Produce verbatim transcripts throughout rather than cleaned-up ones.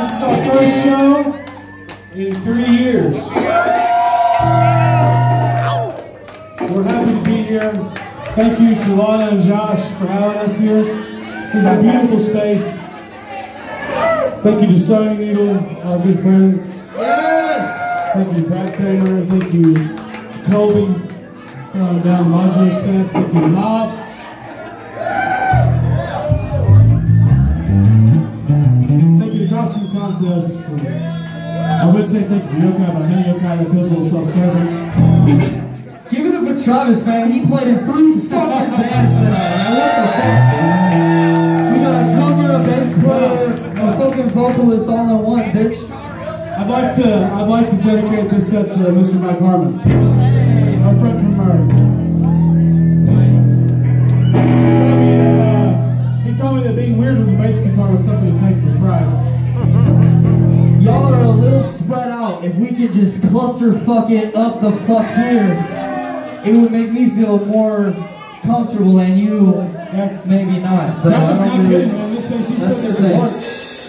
This is our first show in three years. We're happy to be here. Thank you to Lana and Josh for having us here. This is a beautiful space. Thank you to Sewing Needle, our good friends. Yes! Thank you to Brad Taylor. Thank you to Colby from down the modular set. Thank you to Mob. Thank you to Costume Contest. I would say thank you to Yokai, but I know Yokai that feels a little self-serving. Give it up for Travis, man. He played in three fucking bands tonight. Man, what the fuck? We got a drummer, a bass player, a fucking vocalist all in one, bitch. I'd like to, I'd like to dedicate this set to Mister Mike Harmon, our friend from Murray. He told me that, uh, he told me that being weird with the bass guitar was something to take with pride. Y'all are a little spread out. If we could just cluster fuck it up the fuck here, it would make me feel more comfortable, and you, yeah, maybe not. But that was I not don't kidding, really, man. This place, he's putting that's in the the work.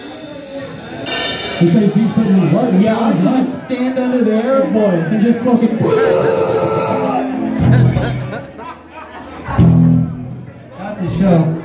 He says he's putting in the work. Yeah, I should just stand under there and just fucking. That's a show.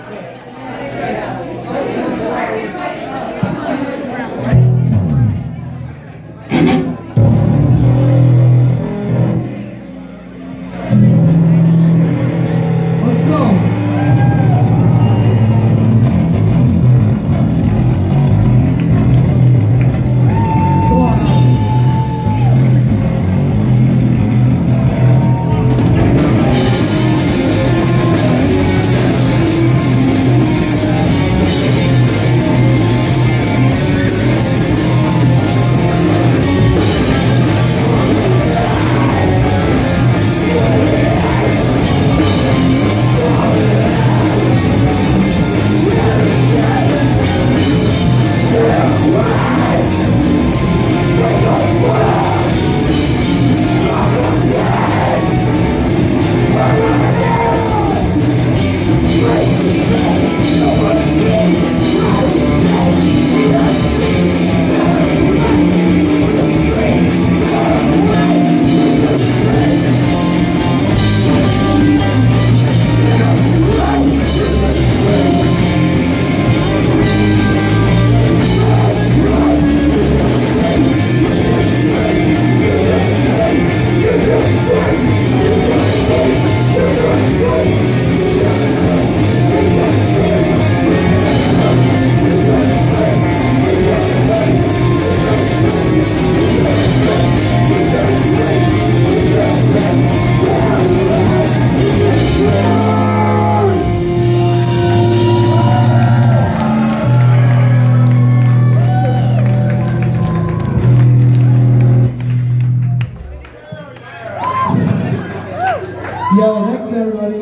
Yo, thanks everybody,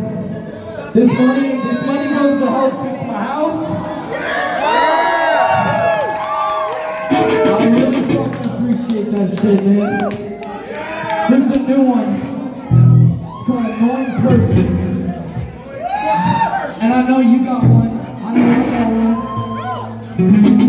man. This money, this money goes to help fix my house. I really fucking appreciate that shit, man. This is a new one. It's called Annoying Person. And I know you got one. I know I got one.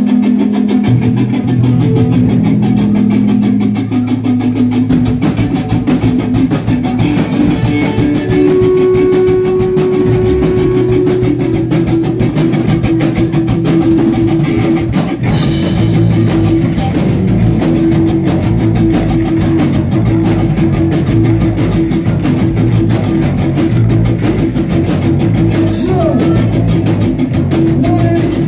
One.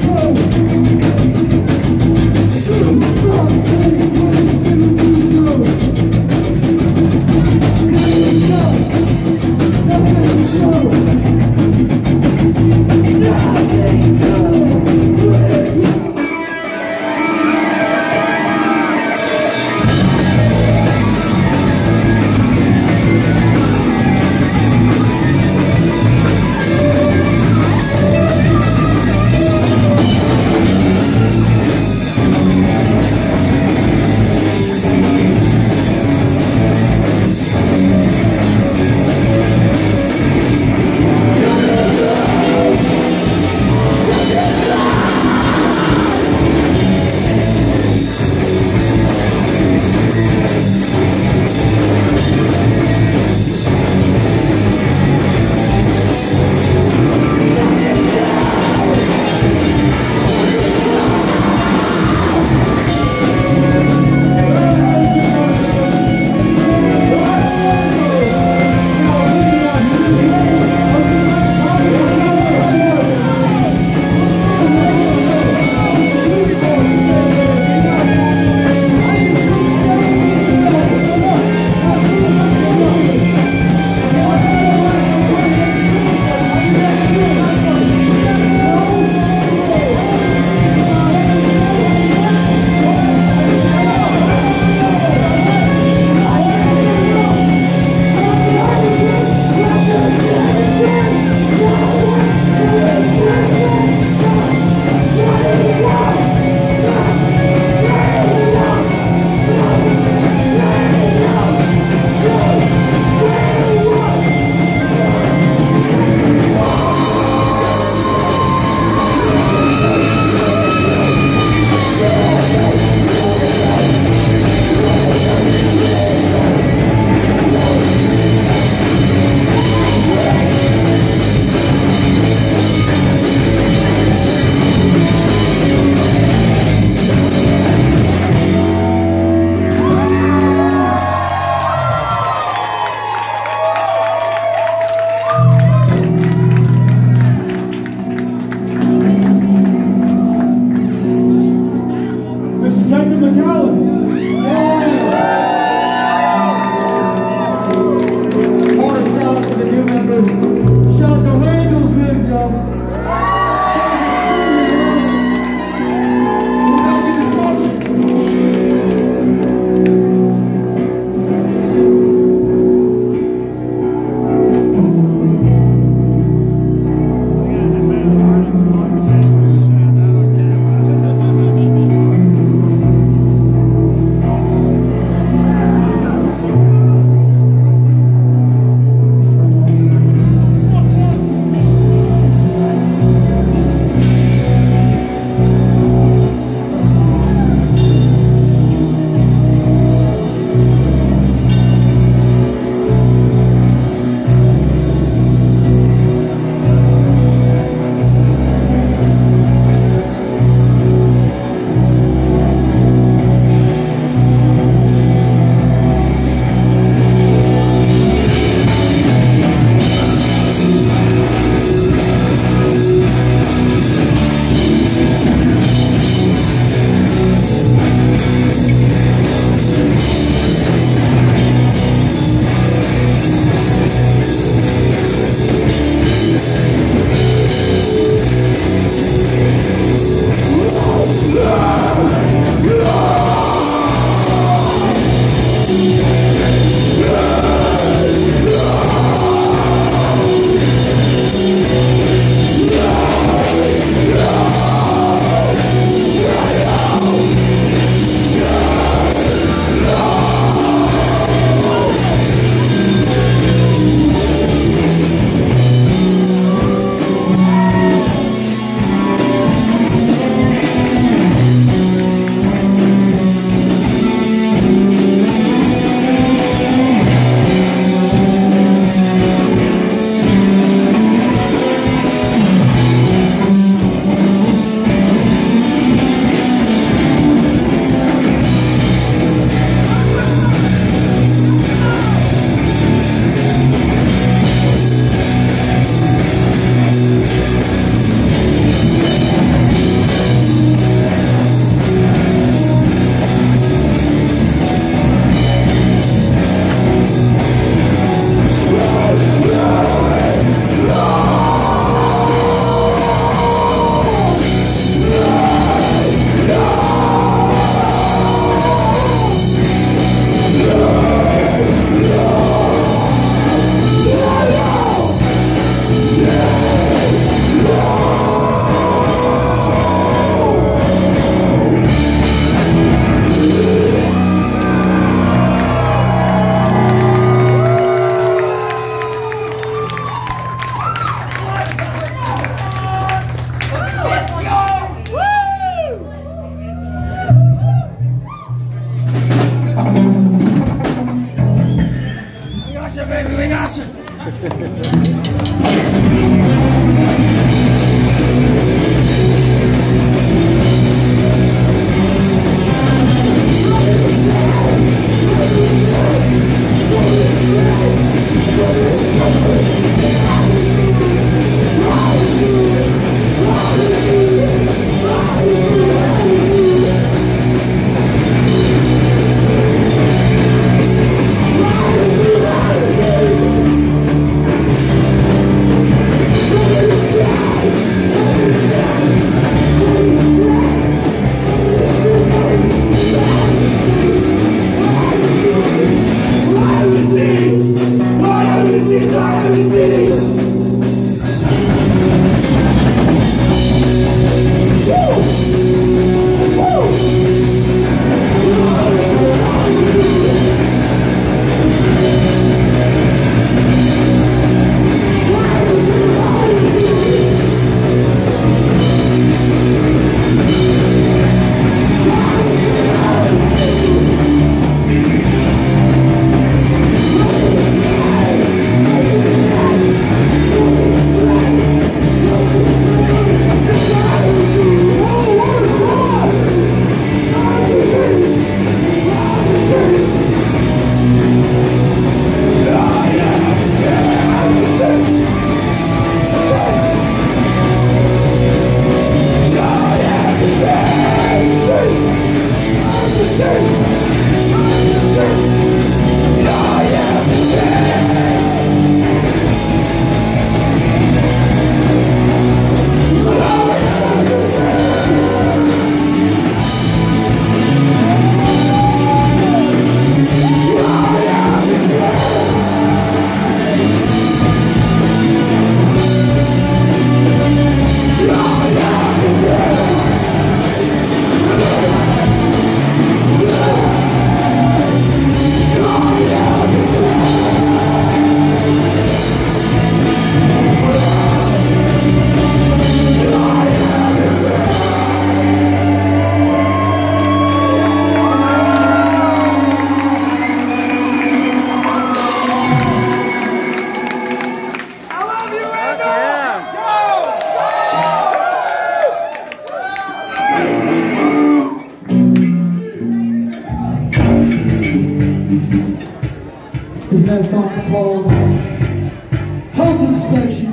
next song is called Health Inspection.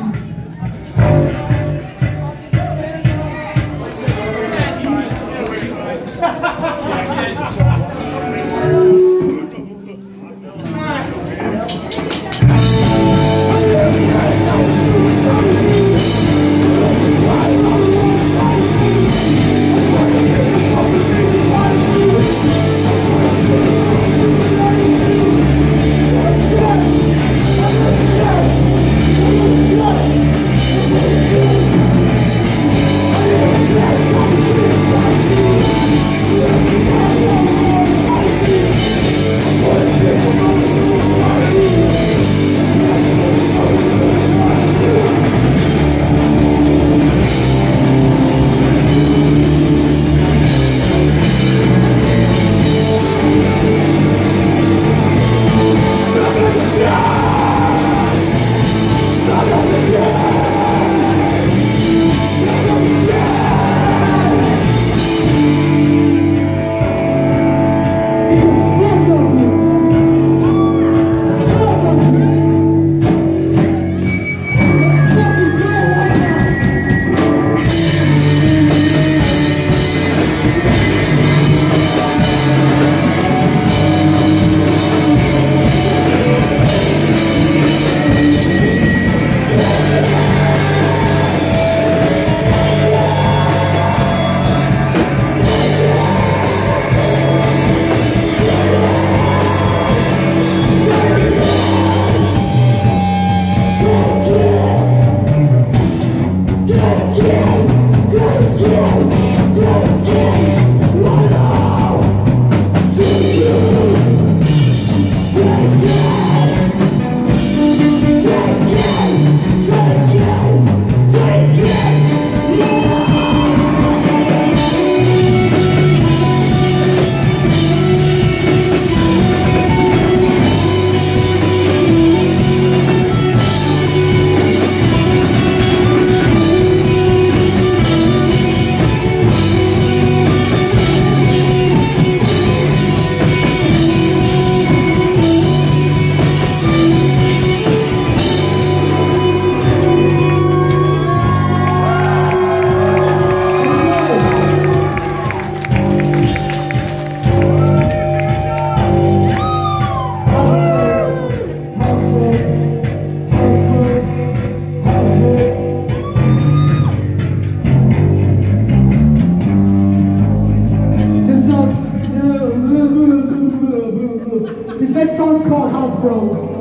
This next song's called House Bro.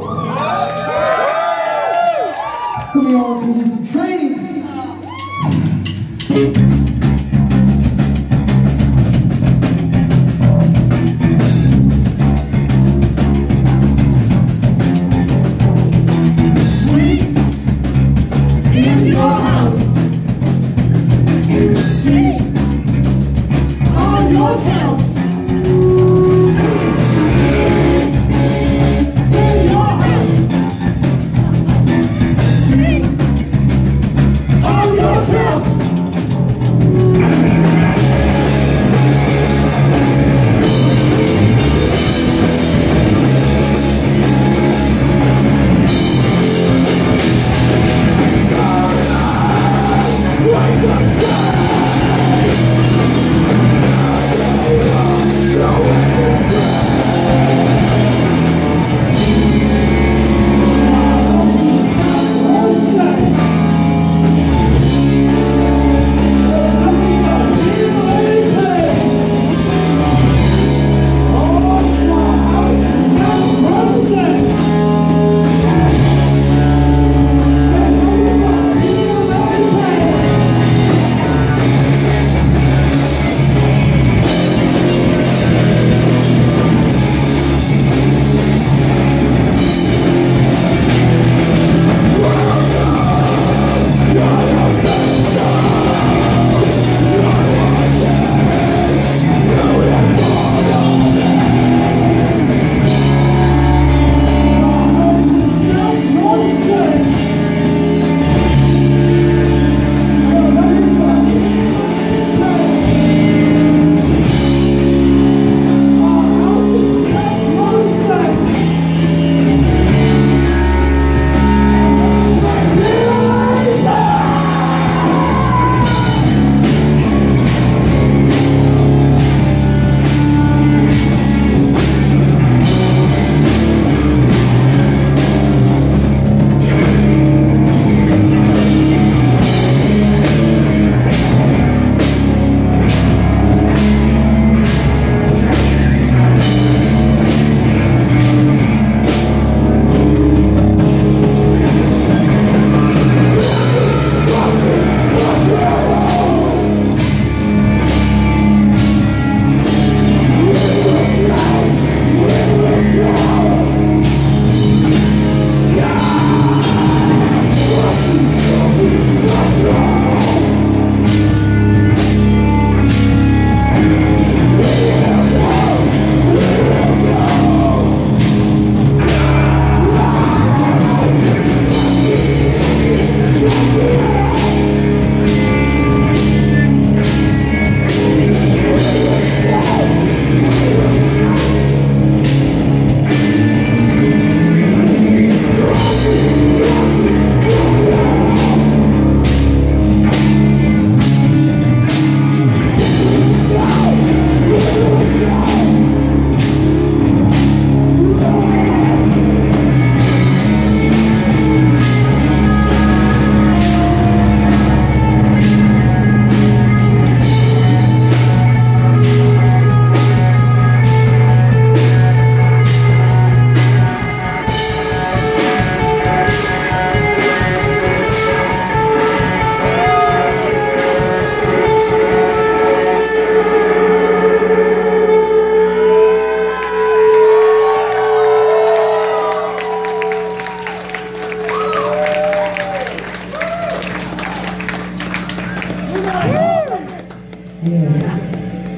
Some of y'all can do some training.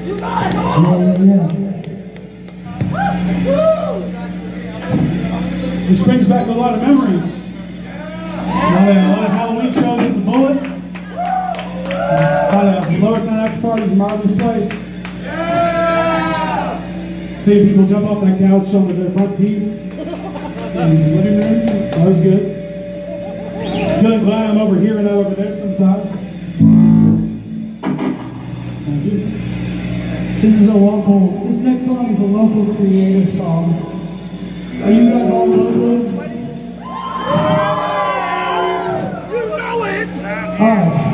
Yeah, yeah, yeah. This brings back a lot of memories. A lot of, a lot of Halloween shows at the Bullet. A lot of Lower Town after parties in Marley's Place. Seeing people jump off that couch on their front teeth in his living room. That was good. Feeling glad I'm over here and not over there sometimes. Thank you. This is a local, this next song is a local creative song. Are you guys all local? You know it! Alright.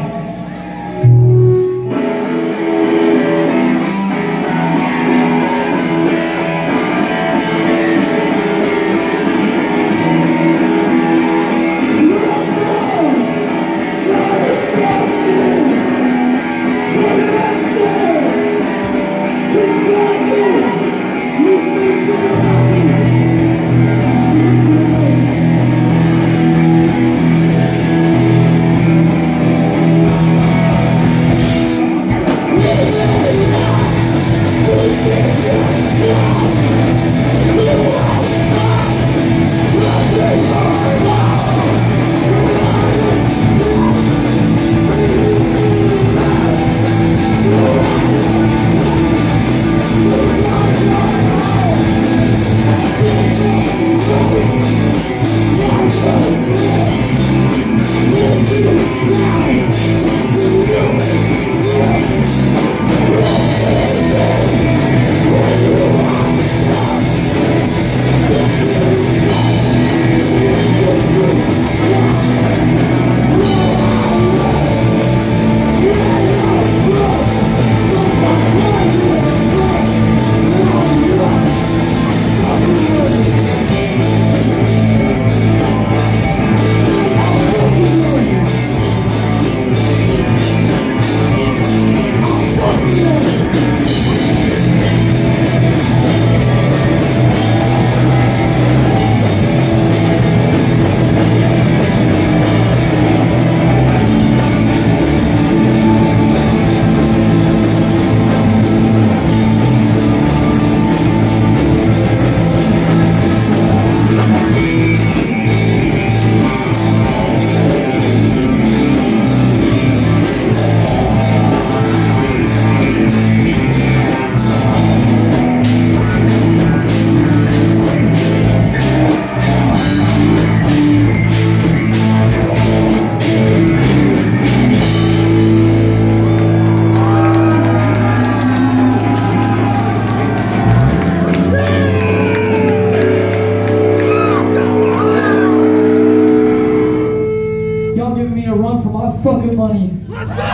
Fucking money. Let's go!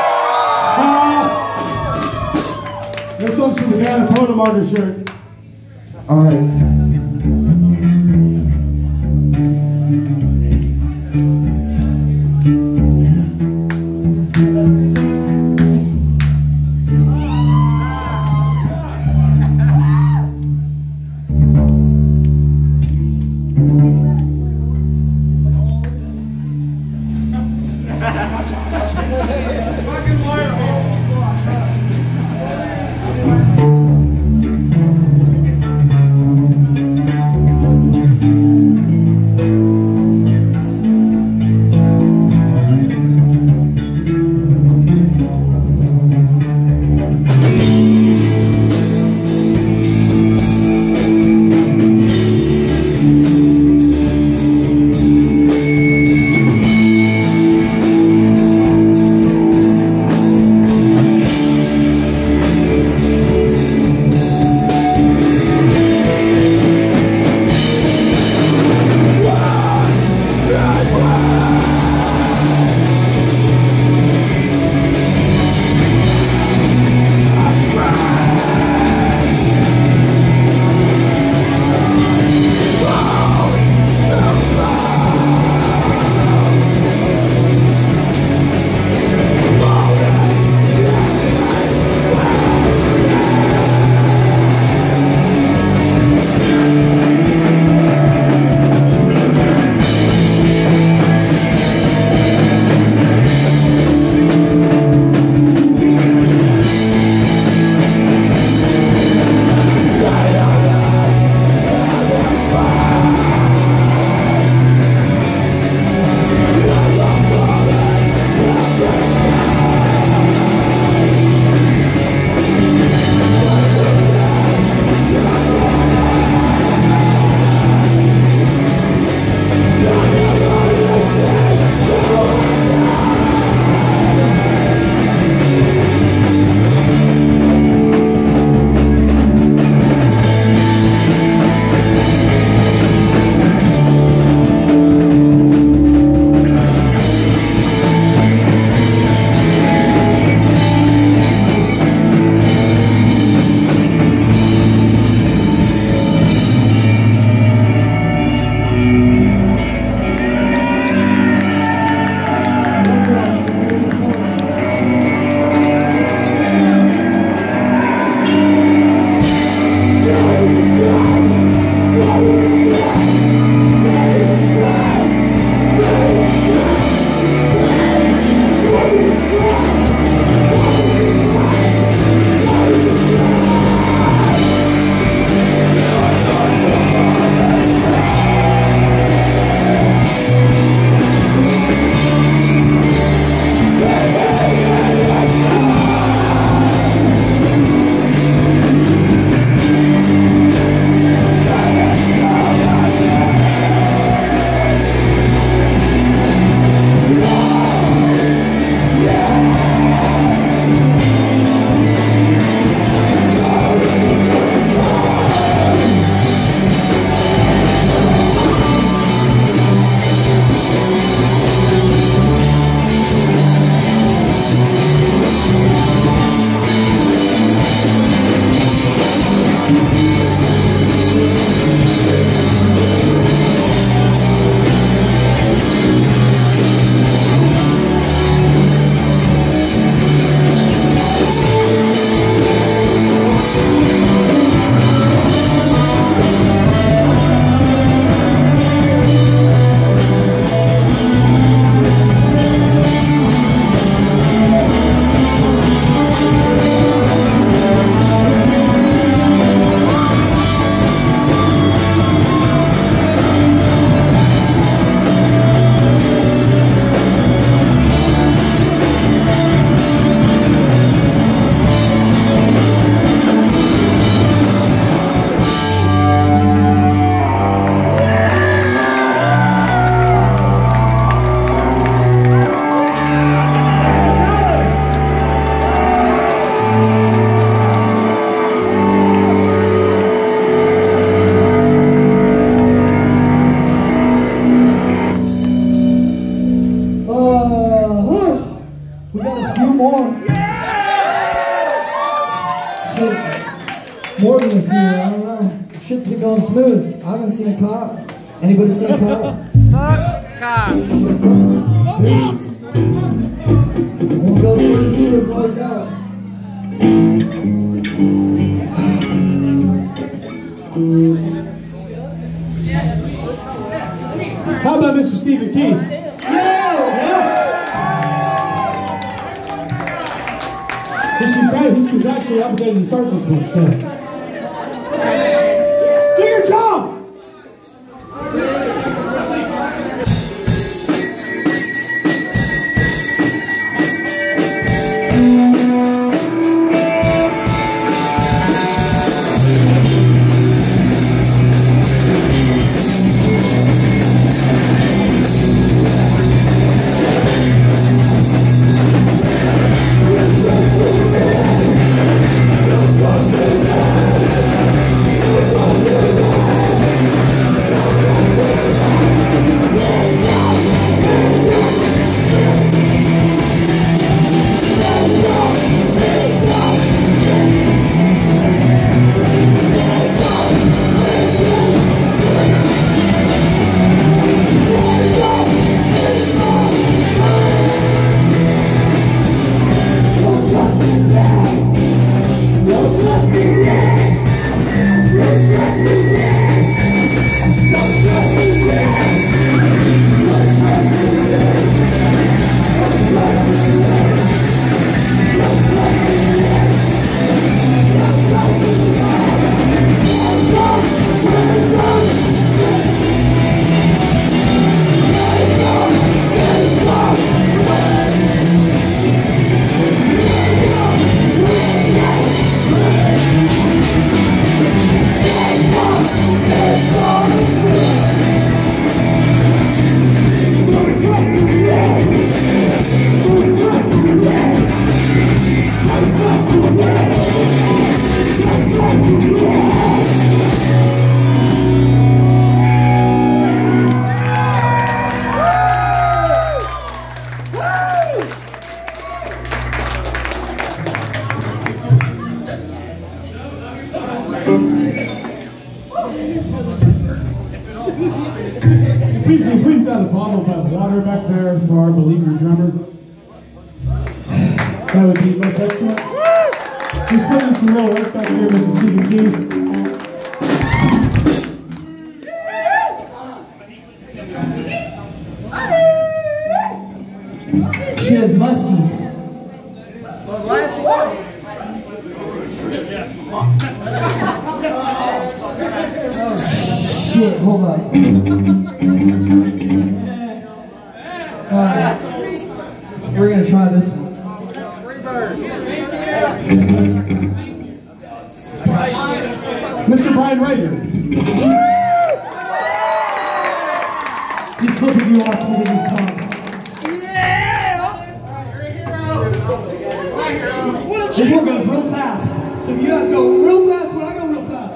Uh, this one's for the guy in the Proto Martyr shirt. Alright. few. More than a few, I don't know. Shit's been going smooth. I haven't seen a cop. Anybody seen a cop? Fuck cops. We'll go till the shit blows out. How about Mister Stephen Keith? Yeah. He's, contract- he's contractually obligated to start this one, so. Do your job! If we've, if we've got a bottle of water back there for our beleaguered drummer, that would be most excellent. He's putting some real work back here, Mister Stephen Keith. Shit is musky. Well, last one. Shit, hold up. Alright. We're gonna try this one. Mister Brian Rager. He's flipping you off with his tongue. This one goes real fast. So you guys go real fast when I go real fast.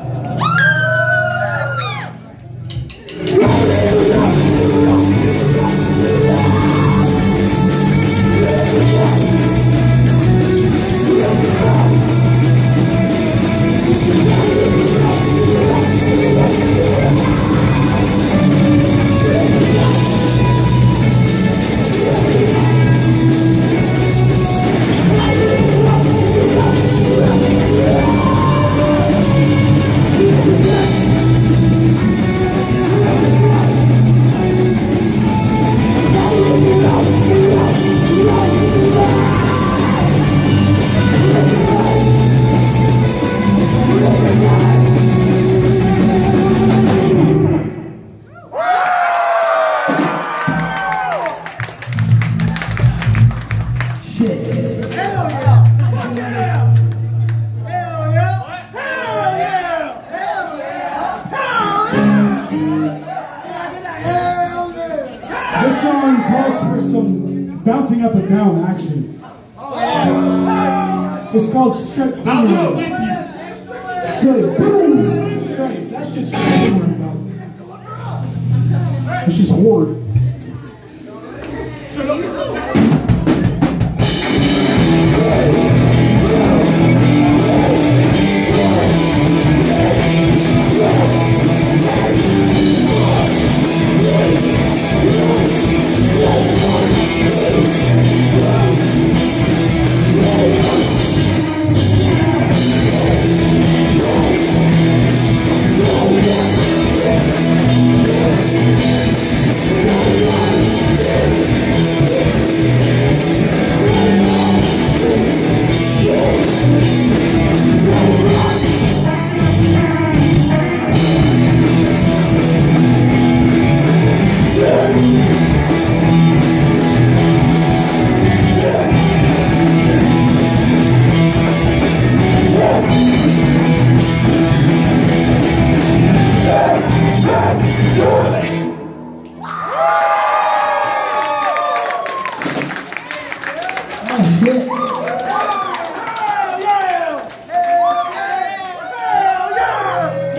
This song calls for some bouncing up and down action. It's called Straight Boomerang. I'll do it with you. Straight Boomerang. Straight. That shit's straight boomerang, though. It's just horde. Shut up.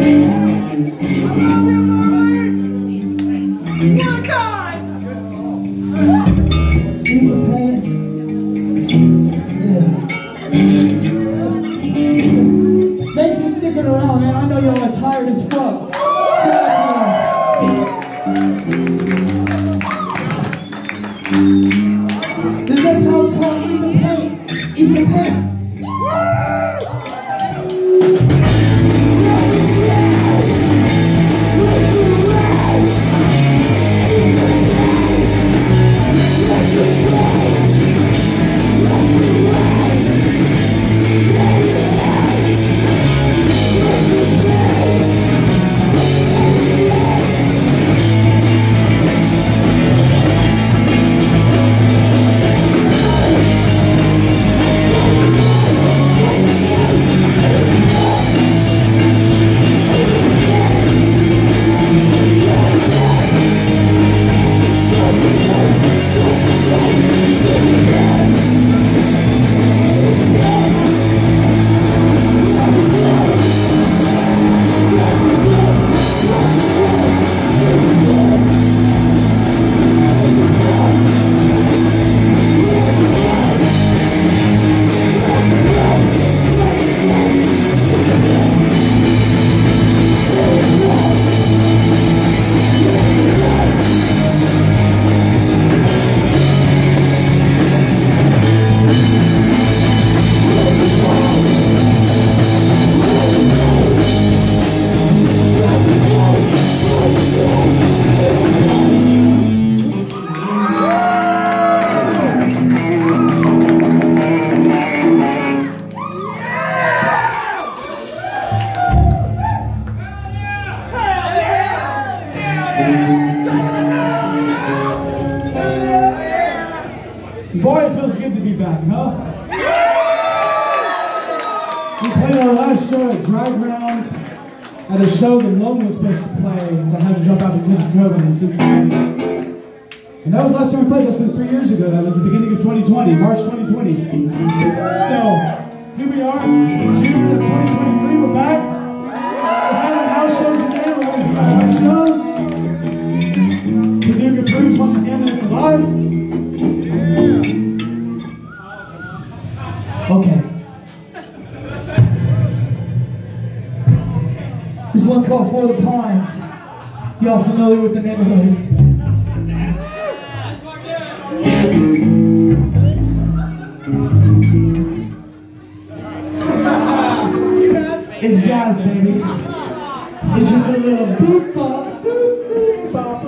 Thanks for sticking around, man. I know y'all are tired as fuck. This next song's called Eat the Pain. Eat the Pain. Boy, it feels good to be back, huh? We played our last show at Dry Ground at a show that Lone was supposed to play that had to jump out because of COVID in Cincinnati. And that was the last time we played. That's been three years ago. That was the beginning of twenty twenty, March twenty twenty. So, here we are, June of twenty twenty-three, we're back. We're having house shows again, we're having some live shows. Paducah proves once again that it's alive. Okay. This one's called For the Pines. Y'all familiar with the neighborhood? It's jazz, baby. It's just a little boop bop, boop boop bop.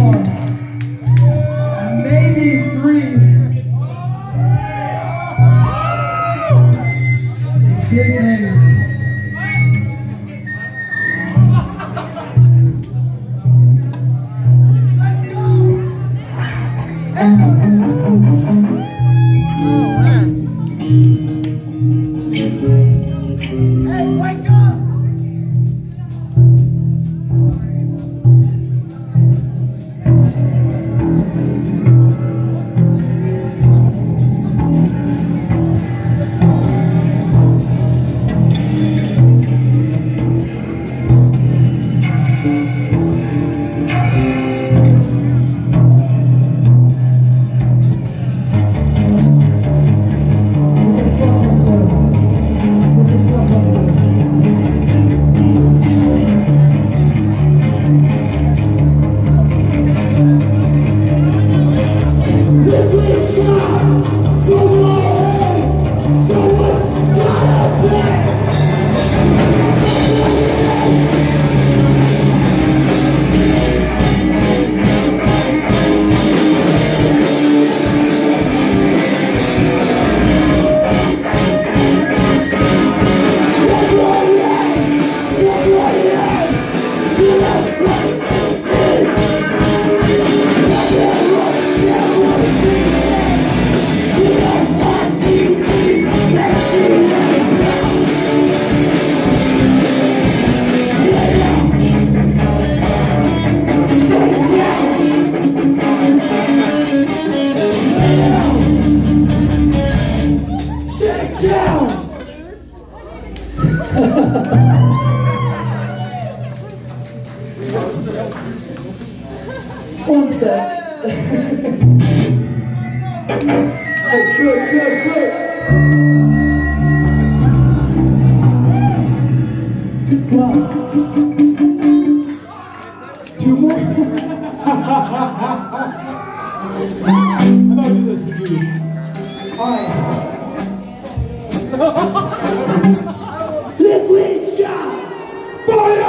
more. Maybe three. Big name. Hey, wake up! One sec. Hey, trip, trip, trip. One. Two more. How about I do this with you? Alright. Liquid shot! Fire!